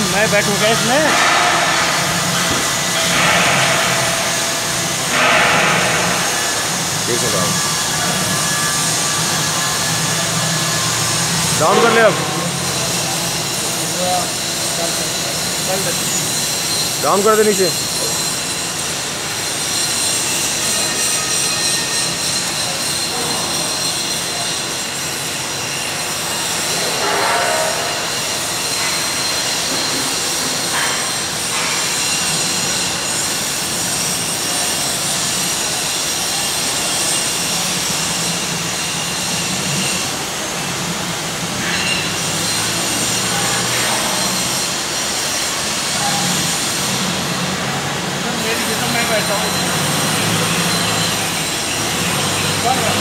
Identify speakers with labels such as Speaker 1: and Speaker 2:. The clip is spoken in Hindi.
Speaker 1: मैं बैठूंगा इसमें।
Speaker 2: ठीक है साहब, डाउन कर ले अब, डाउन कर दे नीचे।
Speaker 1: मैं बैठा हूँ।